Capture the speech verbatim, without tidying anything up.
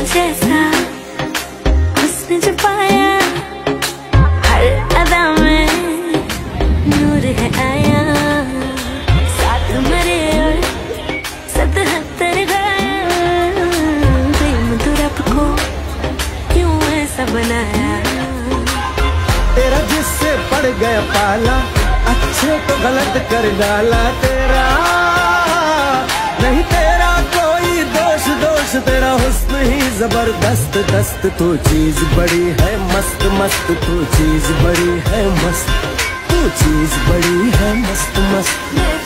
जैसा उसने जो पाया, हर अदा में नूर है आया। साथ मरे और सतहत्तर गाया, प्रेम तो रब को क्यों ऐसा बनाया। तेरा जिससे पड़ गया पाला, अच्छे को गलत कर डाला तेरा। नहीं तेरा कोई दोष, दोष तेरा हुस्न ही जबरदस्त दस्त। तू चीज बड़ी है मस्त मस्त, तू चीज बड़ी है मस्त, तू चीज बड़ी है मस्त मस्त।